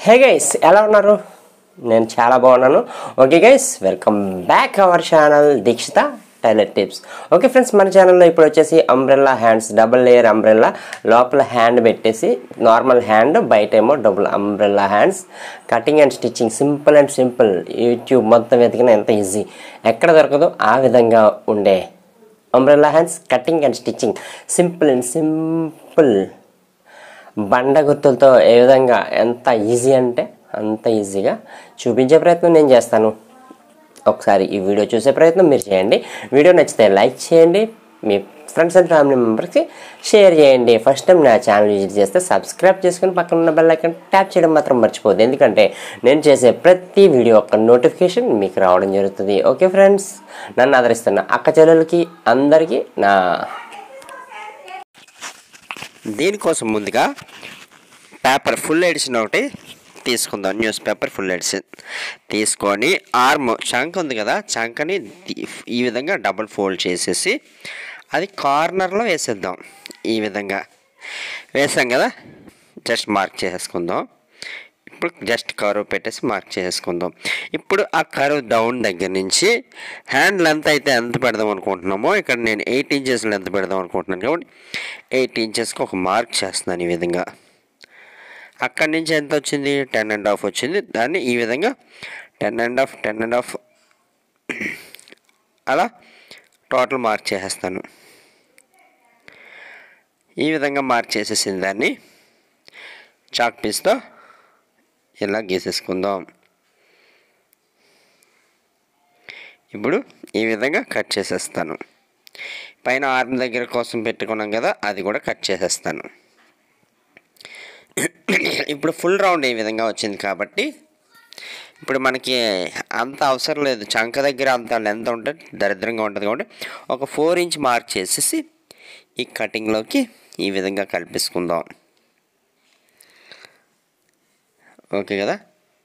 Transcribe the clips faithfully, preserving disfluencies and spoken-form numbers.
Hey guys, ఎలా ఉన్నారు? నేను చాలా బాగున్నాను. Okay guys, welcome back our channel Dikshita tailor tips. Okay friends, మన ఛానల్లో ఇప్పుడు వచ్చేసి umbrella hands, double layer umbrella, లోపల హ్యాండ్ పెట్టేసి నార్మల్ హ్యాండ్, బయట ఏమో double umbrella hands, cutting and stitching, simple and simple. YouTube మొత్తం వెతికిన ఎంత ఈజీ, ఎక్కడ దొరకదో ఆ విధంగా ఉండే umbrella hands, cutting and stitching, simple and simple. బండ గుర్తులతో ఏ విధంగా ఎంత ఈజీ అంటే అంత ఈజీగా చూపించే ప్రయత్నం నేను చేస్తాను. ఒకసారి ఈ వీడియో చూసే ప్రయత్నం మీరు చేయండి. వీడియో నచ్చితే లైక్ చేయండి, మీ ఫ్రెండ్స్ అండ్ ఫ్యామిలీ మెంబర్స్కి షేర్ చేయండి. ఫస్ట్ టైం నా ఛానల్ విజిట్ చేస్తే సబ్స్క్రైబ్ చేసుకుని పక్కన ఉన్న బెల్ ఐకాన్ ట్యాప్ చేయడం మాత్రం మర్చిపోద్దు, ఎందుకంటే నేను చేసే ప్రతి వీడియో ఒక నోటిఫికేషన్ మీకు రావడం జరుగుతుంది. ఓకే ఫ్రెండ్స్, నన్ను ఆదరిస్తున్న అక్క చెల్లెలకి అందరికీ నా దీనికోసం ముందుగా పేపర్ ఫుల్ ఎడిషన్ ఒకటి తీసుకుందాం. న్యూస్ పేపర్ ఫుల్ ఎడిషన్ తీసుకొని ఆర్మ్ చంక ఉంది కదా, చంకని ఈ విధంగా డబుల్ ఫోల్డ్ చేసేసి అది కార్నర్లో వేసేద్దాం. ఈ విధంగా వేసాం కదా, జస్ట్ మార్క్ చేసేసుకుందాం. ఇప్పుడు జస్ట్ కర్వ్ పెట్టేసి మార్క్ చేసుకుందాం. ఇప్పుడు ఆ కర్వ్ డౌన్ దగ్గర నుంచి హ్యాండ్ లెంత్ అయితే ఎంత పెడదాం అనుకుంటున్నామో, ఇక్కడ నేను ఎయిట్ ఇంచెస్ లెంత్ పెడదాం అనుకుంటున్నాను కాబట్టి ఎయిట్ ఇంచెస్కి ఒక మార్క్ చేస్తున్నాను. ఈ విధంగా అక్కడి నుంచి ఎంత వచ్చింది, టెన్ అండ్ హాఫ్ వచ్చింది. దాన్ని ఈ విధంగా ten and half ten and half అలా టోటల్ మార్క్ చేసేస్తాను. ఈ విధంగా మార్క్ చేసేసింది దాన్ని చాక్ పీస్తో ఇలా గీసేసుకుందాం. ఇప్పుడు ఈ విధంగా కట్ చేసేస్తాను. పైన ఆర్మ్ దగ్గర కోసం పెట్టుకున్నాం కదా, అది కూడా కట్ చేసేస్తాను. ఇప్పుడు ఫుల్ రౌండ్ ఈ విధంగా వచ్చింది కాబట్టి ఇప్పుడు మనకి అంత అవసరం లేదు. చంక దగ్గర అంత లెంత్ ఉంటే దరిద్రంగా ఉంటుంది కాబట్టి ఒక ఫోర్ ఇంచ్ మార్క్ చేసేసి ఈ కటింగ్లోకి ఈ విధంగా కలిపేసుకుందాం. ఓకే కదా,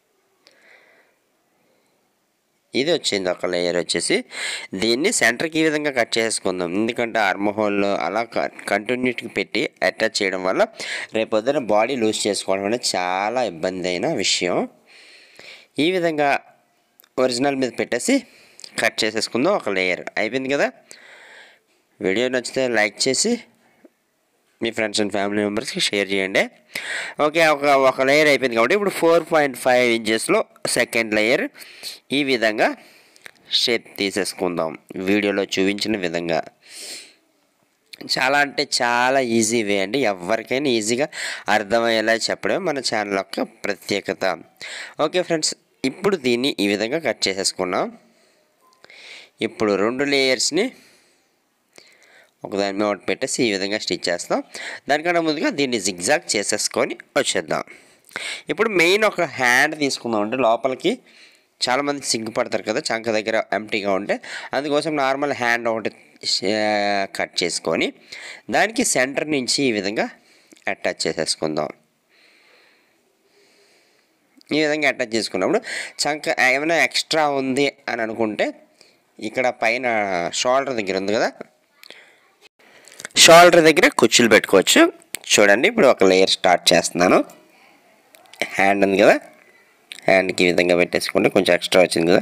ఇది వచ్చింది ఒక లేయర్ వచ్చేసి. దీన్ని సెంటర్కి ఈ విధంగా కట్ చేసుకుందాం, ఎందుకంటే ఆర్మ్ హోల్ అలా కంటిన్యూటీకి పెట్టి అటాచ్ చేయడం వల్ల రేపు పొద్దున బాడీ లూజ్ చేసుకోవడం అనేది చాలా ఇబ్బంది అయిన విషయం. ఈ విధంగా ఒరిజినల్ మీద పెట్టేసి కట్ చేసేసుకుందాం. ఒక లేయర్ అయిపోయింది కదా. వీడియో నచ్చితే లైక్ చేసి మీ ఫ్రెండ్స్ అండ్ ఫ్యామిలీ మెంబర్స్కి షేర్ చేయండి. ఓకే, ఒక ఒక లేయర్ అయిపోయింది కాబట్టి ఇప్పుడు ఫోర్ పాయింట్ ఫైవ్ ఇంచెస్లో సెకండ్ లేయర్ ఈ విధంగా షేప్ తీసేసుకుందాం. వీడియోలో చూపించిన విధంగా చాలా అంటే చాలా ఈజీ వే అండి. ఎవరికైనా ఈజీగా అర్థమయ్యేలా చెప్పడమే మన ఛానల్ యొక్క ప్రత్యేకత. ఓకే ఫ్రెండ్స్, ఇప్పుడు దీన్ని ఈ విధంగా కట్ చేసేసుకున్నాం. ఇప్పుడు రెండు లేయర్స్ని ఒకదాని మీద ఒకటి పెట్టేసి ఈ విధంగా స్టిచ్ చేస్తాం. దానికన్నా ముందుగా దీన్ని జిగ్జాగ్ చేసేసుకొని వచ్చేద్దాం. ఇప్పుడు మెయిన్ ఒక హ్యాండ్ తీసుకుందాం. అంటే లోపలికి చాలామంది సిగ్గుపడతారు కదా చంక దగ్గర ఎంటీగా ఉంటే, అందుకోసం నార్మల్ హ్యాండ్ ఒకటి కట్ చేసుకొని దానికి సెంటర్ నుంచి ఈ విధంగా అటాచ్ చేసేసుకుందాం. ఈ విధంగా అటాచ్ చేసుకున్నప్పుడు చంక ఏమైనా ఎక్స్ట్రా ఉంది అని అనుకుంటే ఇక్కడ పైన షోల్డర్ దగ్గర ఉంది కదా, షోల్డర్ దగ్గర కుచ్చులు పెట్టుకోవచ్చు. చూడండి, ఇప్పుడు ఒక లేయర్ స్టార్ట్ చేస్తున్నాను. హ్యాండ్ ఉంది కదా, హ్యాండ్కి ఈ విధంగా పెట్టేసుకుంటే కొంచెం ఎక్స్ట్రా వచ్చింది కదా.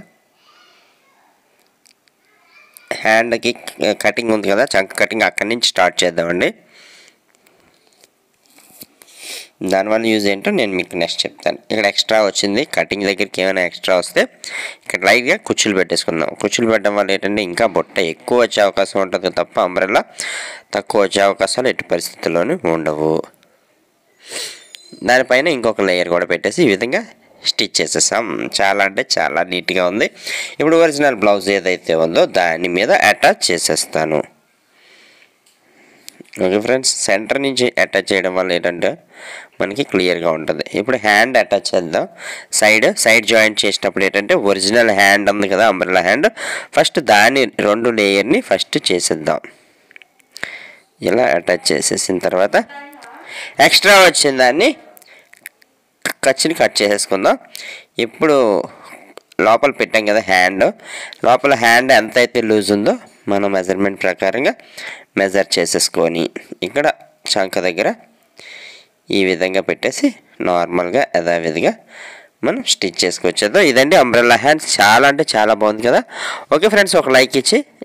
హ్యాండ్కి కటింగ్ ఉంది కదా, చంక కటింగ్ అక్కడి నుంచి స్టార్ట్ చేద్దామండి. దానివల్ల యూజ్ ఏంటో నేను మీకు నెక్స్ట్ చెప్తాను. ఇక్కడ ఎక్స్ట్రా వచ్చింది, కటింగ్ దగ్గరికి ఏమైనా ఎక్స్ట్రా వస్తే ఇక్కడ లైట్గా కుచ్చులు పెట్టేసుకుందాం. కుచ్చులు పెట్టడం వల్ల ఏంటంటే ఇంకా బొట్ట ఎక్కువ వచ్చే అవకాశం ఉంటుంది తప్ప అంబ్రెల్లా తక్కువ వచ్చే అవకాశాలు ఎట్టి పరిస్థితుల్లోనూ ఉండవు. దానిపైన ఇంకొక లేయర్ కూడా పెట్టేసి ఈ విధంగా స్టిచ్ చేసేసాం. చాలా అంటే చాలా నీట్గా ఉంది. ఇప్పుడు ఒరిజినల్ బ్లౌజ్ ఏదైతే ఉందో దాని మీద అటాచ్ చేసేస్తాను. ఓకే ఫ్రెండ్స్, సెంటర్ నుంచి అటాచ్ చేయడం వల్ల ఏంటంటే మనకి క్లియర్గా ఉంటుంది. ఇప్పుడు హ్యాండ్ అటాచ్ చేద్దాం. సైడ్ సైడ్ జాయింట్ చేసినప్పుడు ఏంటంటే ఒరిజినల్ హ్యాండ్ ఉంది కదా అంబ్రెల్లా హ్యాండ్, ఫస్ట్ దాని రెండు లేయర్ని ఫస్ట్ చేసేద్దాం. ఇలా అటాచ్ చేసేసిన తర్వాత ఎక్స్ట్రా వచ్చిన దాన్ని ఖర్చుని కట్ చేసేసుకుందాం. ఇప్పుడు లోపల పెట్టాం కదా హ్యాండ్, లోపల హ్యాండ్ ఎంత అయితే లూజ్ ఉందో మనం మెజర్మెంట్ ప్రకారంగా మెజర్ చేసేసుకొని ఇక్కడ చంక దగ్గర ఈ విధంగా పెట్టేసి నార్మల్గా యథావిధిగా మనం స్టిచ్ చేసుకోవచ్చు. ఇదండి అంబ్రెల్లా హ్యాండ్స్, చాలా అంటే చాలా బాగుంది కదా. ఓకే ఫ్రెండ్స్, ఒక లైక్ ఇచ్చి